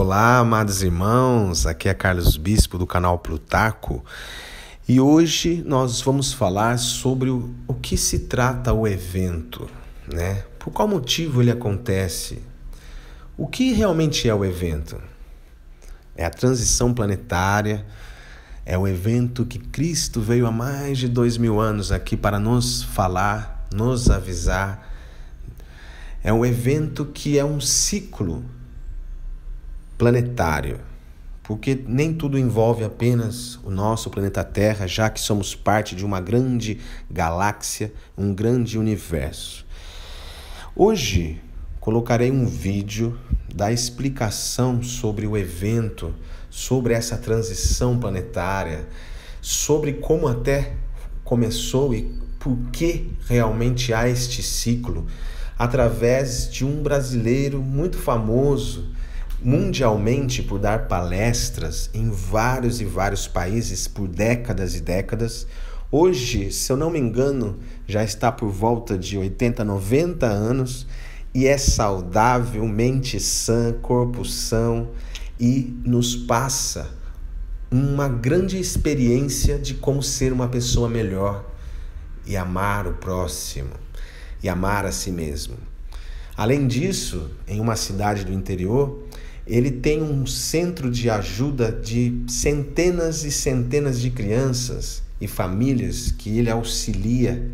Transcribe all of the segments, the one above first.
Olá, amados irmãos, aqui é Carlos Bispo do canal Plutarco e hoje nós vamos falar sobre o que se trata o evento, né? Por qual motivo ele acontece? O que realmente é o evento? É a transição planetária, é o evento que Cristo veio há mais de 2000 anos aqui para nos falar, nos avisar. É um evento que é um ciclo planetário, porque nem tudo envolve apenas o nosso planeta Terra, já que somos parte de uma grande galáxia, um grande universo. Hoje colocarei um vídeo da explicação sobre o evento, sobre essa transição planetária, sobre como até começou e por que realmente há este ciclo, através de um brasileiro muito famoso mundialmente por dar palestras em vários e vários países por décadas e décadas. Hoje, se eu não me engano, já está por volta de 80, 90 anos e é saudável, mente sã, corpo são e nos passa uma grande experiência de como ser uma pessoa melhor e amar o próximo e amar a si mesmo. Além disso, em uma cidade do interior, ele tem um centro de ajuda de centenas e centenas de crianças e famílias que ele auxilia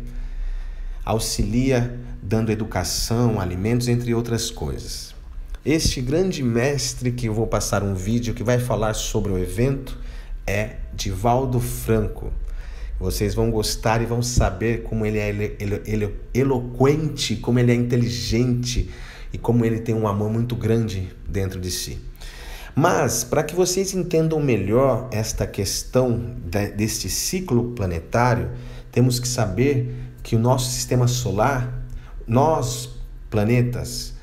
dando educação, alimentos, entre outras coisas. Este grande mestre, que eu vou passar um vídeo que vai falar sobre o evento, é Divaldo Franco. Vocês vão gostar e vão saber como ele é eloquente, como ele é inteligente e como ele tem um amor muito grande dentro de si. Mas, para que vocês entendam melhor esta questão deste ciclo planetário, temos que saber que o nosso sistema solar, nós, planetas,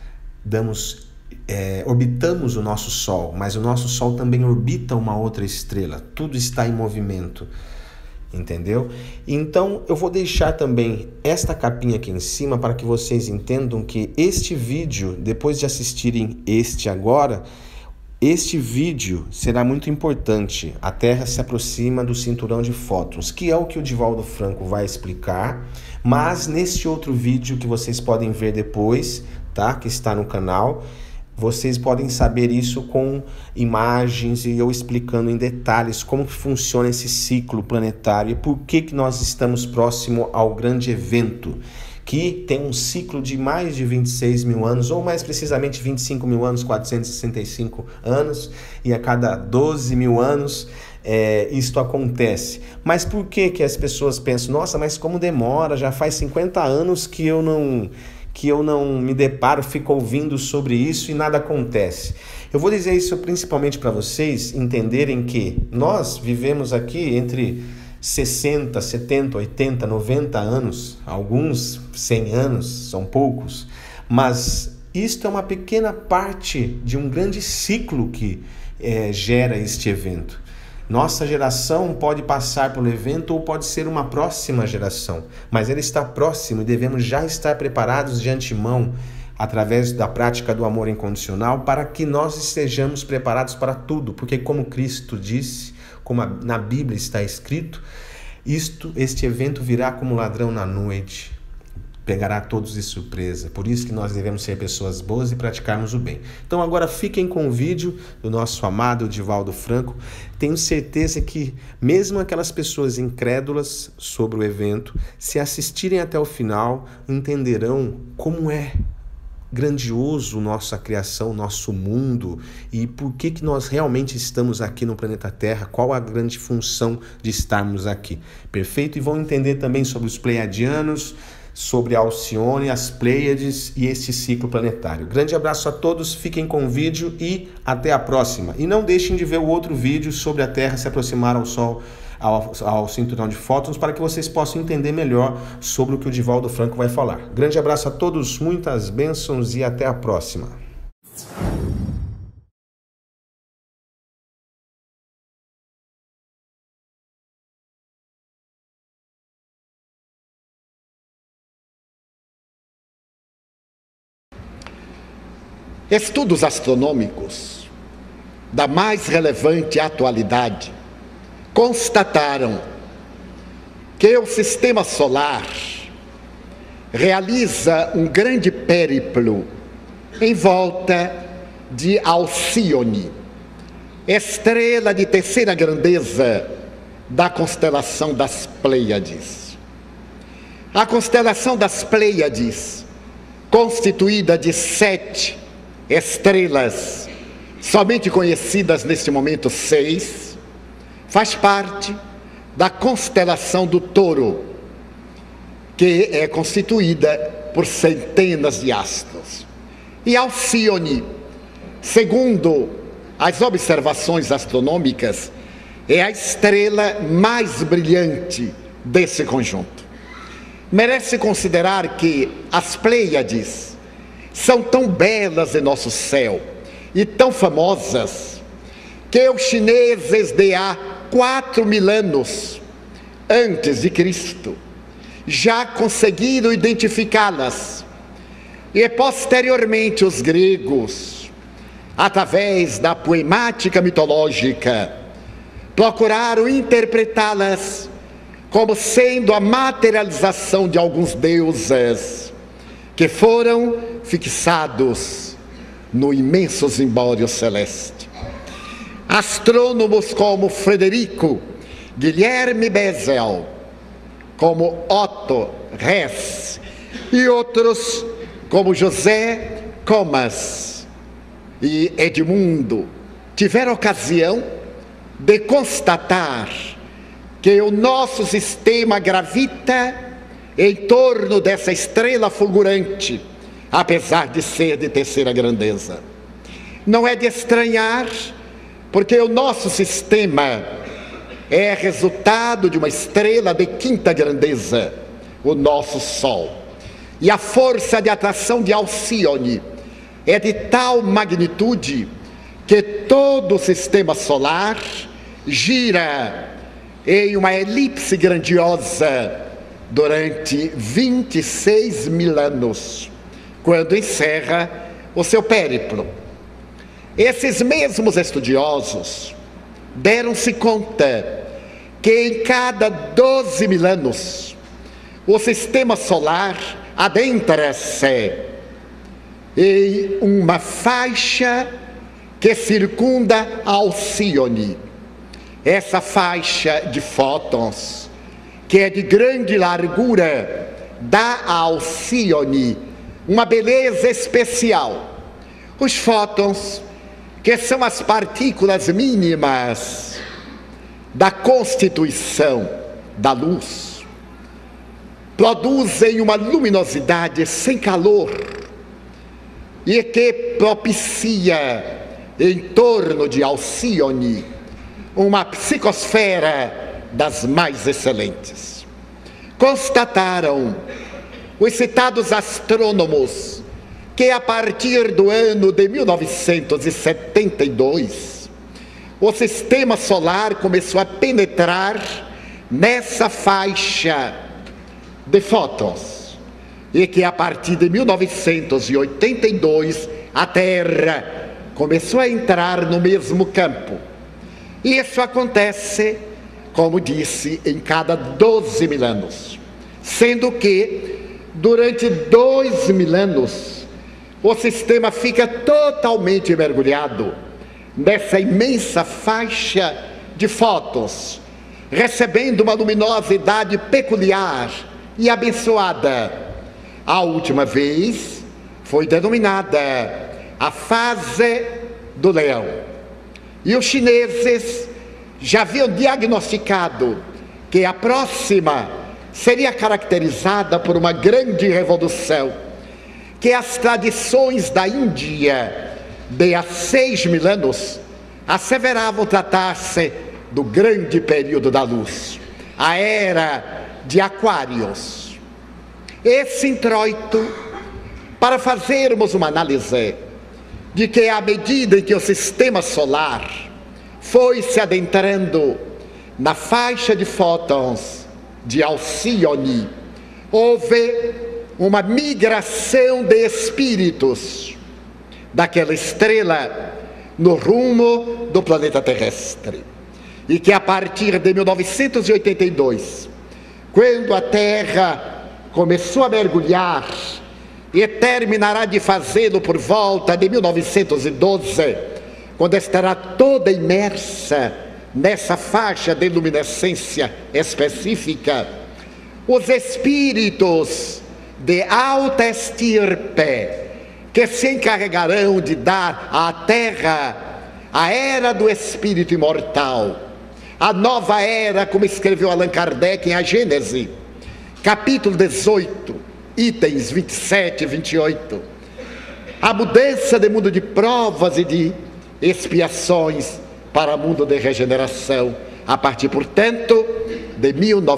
orbitamos o nosso Sol, mas o nosso Sol também orbita uma outra estrela. Tudo está em movimento. Entendeu? Então eu vou deixar também esta capinha aqui em cima para que vocês entendam que este vídeo, depois de assistirem este vídeo será muito importante. A Terra se aproxima do cinturão de fótons, que é o que o Divaldo Franco vai explicar, mas neste outro vídeo que vocês podem ver depois, tá? Que está no canal, vocês podem saber isso com imagens e eu explicando em detalhes como que funciona esse ciclo planetário e por que nós estamos próximo ao grande evento, que tem um ciclo de mais de 26 mil anos, ou mais precisamente 25 mil anos, 465 anos, e a cada 12 mil anos isto acontece. Mas por que as pessoas pensam, nossa, mas como demora, já faz 50 anos que eu não me deparo, fico ouvindo sobre isso e nada acontece. Eu vou dizer isso principalmente para vocês entenderem que nós vivemos aqui entre 60, 70, 80, 90 anos, alguns 100 anos, são poucos, mas isto é uma pequena parte de um grande ciclo que gera este evento. Nossa geração pode passar pelo evento ou pode ser uma próxima geração, mas ele está próximo e devemos já estar preparados de antemão através da prática do amor incondicional para que nós estejamos preparados para tudo, porque como Cristo disse, como na Bíblia está escrito, este evento virá como ladrão na noite, pegará todos de surpresa. Por isso que nós devemos ser pessoas boas e praticarmos o bem. Então agora fiquem com o vídeo do nosso amado Divaldo Franco. Tenho certeza que mesmo aquelas pessoas incrédulas sobre o evento, se assistirem até o final, entenderão como é grandioso nossa criação, nosso mundo e por que nós realmente estamos aqui no planeta Terra, qual a grande função de estarmos aqui. Perfeito? E vão entender também sobre os pleiadianos, sobre a Alcione, as Pleiades e este ciclo planetário. Grande abraço a todos, fiquem com o vídeo e até a próxima. E não deixem de ver o outro vídeo sobre a Terra se aproximar ao Sol, ao cinturão de fótons, para que vocês possam entender melhor sobre o que o Divaldo Franco vai falar. Grande abraço a todos, muitas bênçãos e até a próxima. Estudos astronômicos da mais relevante atualidade, constataram que o sistema solar realiza um grande périplo em volta de Alcíone, estrela de terceira grandeza da constelação das Pleiades. A constelação das Pleiades, constituída de 7 estrelas, somente conhecidas neste momento 6, faz parte da constelação do Touro, que é constituída por centenas de astros. E Alcíone, segundo as observações astronômicas, é a estrela mais brilhante desse conjunto. Merece considerar que as Pleiades são tão belas em nosso céu e tão famosas que os chineses de há 4.000 anos antes de Cristo já conseguiram identificá-las, e posteriormente os gregos, através da poemática mitológica, procuraram interpretá-las como sendo a materialização de alguns deuses que foram fixados no imenso zimbório celeste. Astrônomos como Frederico Guilherme Bessel, como Otto Hess e outros como José Comas e Edmundo tiveram ocasião de constatar que o nosso sistema gravita em torno dessa estrela fulgurante, apesar de ser de terceira grandeza. Não é de estranhar, porque o nosso sistema é resultado de uma estrela de quinta grandeza, o nosso Sol. E a força de atração de Alcíone é de tal magnitude que todo o sistema solar gira em uma elipse grandiosa durante 26.000 anos, quando encerra o seu périplo. Esses mesmos estudiosos deram-se conta que em cada 12.000 anos o sistema solar adentra-se em uma faixa que circunda Alcíone. Essa faixa de fótons, que é de grande largura, dá a Alcíone uma beleza especial. Os fótons, que são as partículas mínimas da constituição da luz, produzem uma luminosidade sem calor e que propicia em torno de Alcíone uma psicosfera das mais excelentes. Constataram os citados astrônomos que a partir do ano de 1972, o sistema solar começou a penetrar nessa faixa de fótons, e que a partir de 1982 a Terra começou a entrar no mesmo campo. E isso acontece, como disse, em cada 12.000 anos, sendo que durante 2.000 anos o sistema fica totalmente mergulhado nessa imensa faixa de fótons, recebendo uma luminosidade peculiar e abençoada. A última vez foi denominada a fase do leão. E os chineses já haviam diagnosticado que a próxima seria caracterizada por uma grande revolução, que as tradições da Índia de há 6.000 anos asseveravam tratar-se do grande período da luz, a era de Aquários. Esse introito, para fazermos uma análise de que à medida em que o sistema solar foi se adentrando na faixa de fótons de Alcíone, houve uma migração de espíritos daquela estrela no rumo do planeta terrestre. E que a partir de 1982, quando a Terra começou a mergulhar, e terminará de fazê-lo por volta de 1912, quando estará toda imersa nessa faixa de luminescência específica, os espíritos de alta estirpe que se encarregarão de dar à Terra a era do espírito imortal, a nova era, como escreveu Allan Kardec em A Gênese, capítulo 18, itens 27 e 28, a mudança de mundo de provas e de expiações para mundo de regeneração, a partir, portanto, de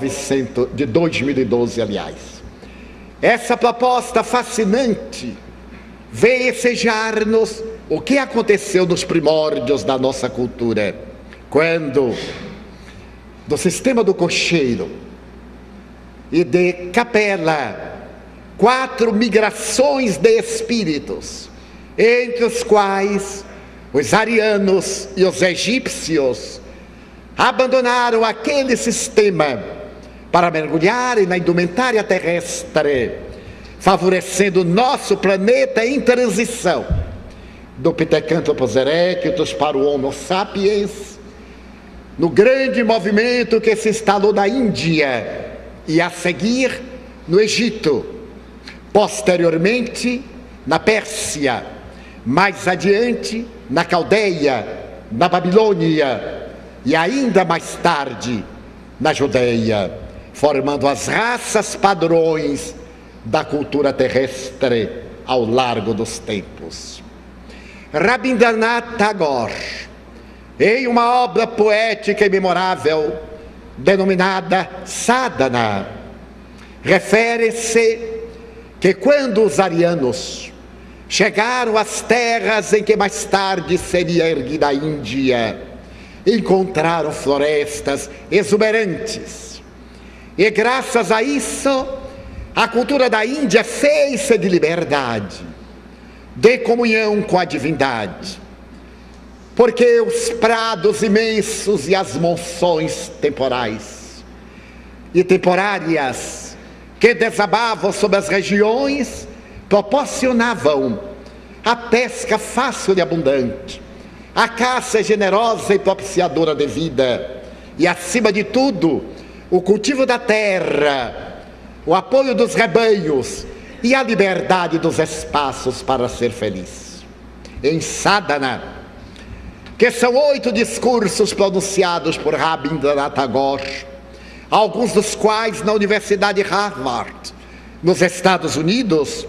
2012, aliás. Essa proposta fascinante veio ensejar-nos o que aconteceu nos primórdios da nossa cultura, quando, do sistema do cocheiro e de Capela, 4 migrações de espíritos, entre os quais os arianos e os egípcios abandonaram aquele sistema para mergulharem na indumentária terrestre, favorecendo o nosso planeta em transição do Pithecanthropus erectus para o Homo sapiens, no grande movimento que se instalou na Índia e a seguir no Egito, posteriormente na Pérsia, mais adiante na Caldeia, na Babilônia e ainda mais tarde na Judeia, formando as raças padrões da cultura terrestre ao largo dos tempos. Rabindranath Tagore, em uma obra poética e memorável denominada Sadhana, refere-se que quando os arianos chegaram às terras em que mais tarde seria erguida a Índia, encontraram florestas exuberantes. E graças a isso, a cultura da Índia fez-se de liberdade, de comunhão com a divindade. Porque os prados imensos e as monções temporais e temporárias que desabavam sobre as regiões proporcionavam a pesca fácil e abundante, a caça generosa e propiciadora de vida, e acima de tudo, o cultivo da terra, o apoio dos rebanhos e a liberdade dos espaços para ser feliz. Em Sadhana, que são 8 discursos pronunciados por Rabindranath Tagore, alguns dos quais na Universidade Harvard, nos Estados Unidos,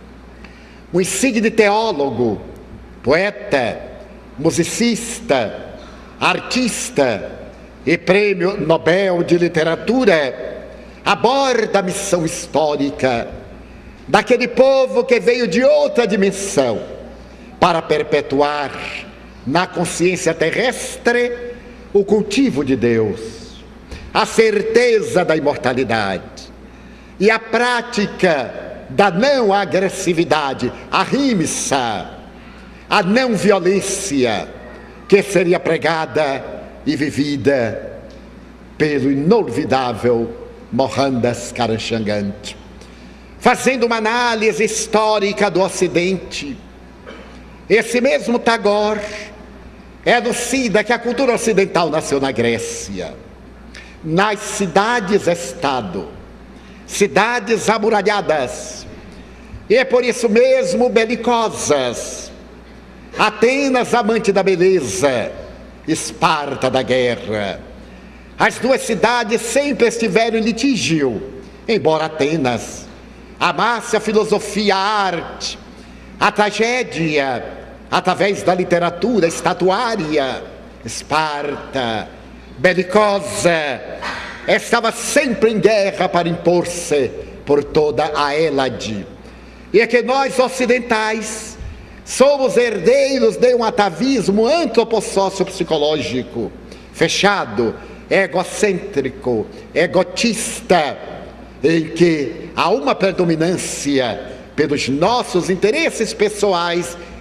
um insigne teólogo, poeta, musicista, artista e prêmio Nobel de Literatura, aborda a missão histórica daquele povo que veio de outra dimensão para perpetuar na consciência terrestre o cultivo de Deus, a certeza da imortalidade e a prática da não agressividade, a ahimsa, a não violência que seria pregada e vivida pelo inolvidável Mohandas Karamchand. Fazendo uma análise histórica do Ocidente, esse mesmo Tagore elucida que a cultura ocidental nasceu na Grécia, nas cidades-estado, cidades amuralhadas, e é por isso mesmo belicosas. Atenas, amante da beleza, Esparta da guerra. As duas cidades sempre estiveram em litígio, embora Atenas amasse a filosofia, a arte, a tragédia, através da literatura estatuária. Esparta, belicosa, estava sempre em guerra para impor-se por toda a Hélade. E é que nós ocidentais somos herdeiros de um atavismo antropossócio-psicológico, fechado, egocêntrico, egotista, em que há uma predominância pelos nossos interesses pessoais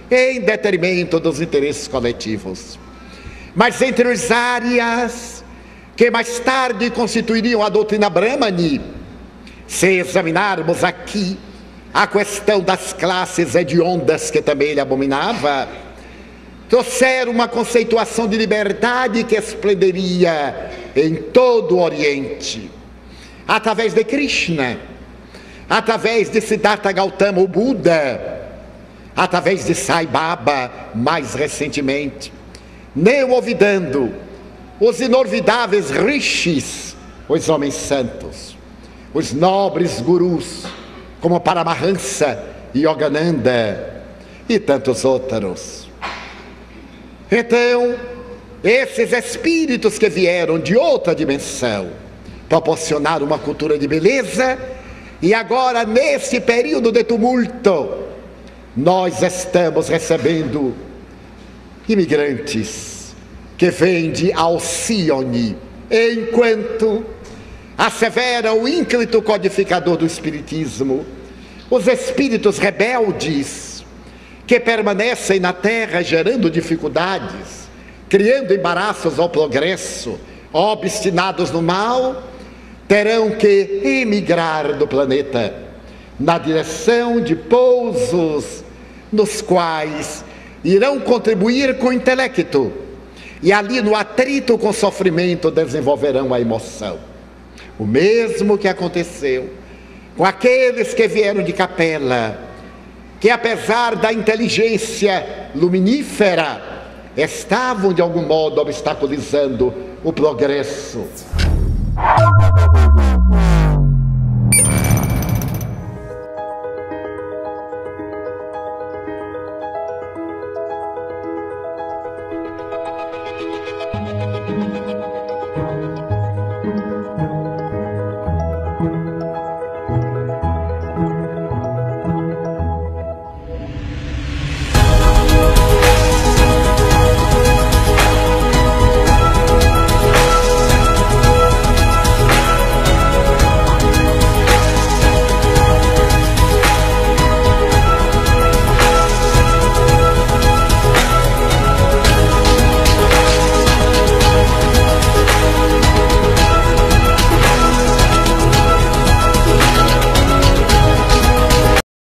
em detrimento dos interesses coletivos. Mas entre os áreas que mais tarde constituiriam a doutrina Brahmani, se examinarmos aqui a questão das classes hediondas, que também ele abominava, trouxeram uma conceituação de liberdade que esplenderia em todo o Oriente, através de Krishna, através de Siddhartha Gautama, o Buda, através de Sai Baba, mais recentemente, neo-olvidando os inorvidáveis rishis, os homens santos, os nobres gurus, como Paramahansa, Yogananda e tantos outros. Então, esses espíritos que vieram de outra dimensão proporcionaram uma cultura de beleza, e agora, nesse período de tumulto, nós estamos recebendo imigrantes que vêm de Alcione, enquanto assevera o ínclito codificador do Espiritismo, os espíritos rebeldes que permanecem na Terra gerando dificuldades, criando embaraços ao progresso, obstinados no mal, terão que emigrar do planeta na direção de pousos nos quais irão contribuir com o intelecto, e ali no atrito com o sofrimento desenvolverão a emoção. O mesmo que aconteceu com aqueles que vieram de Capela, que apesar da inteligência luminífera, estavam de algum modo obstaculizando o progresso.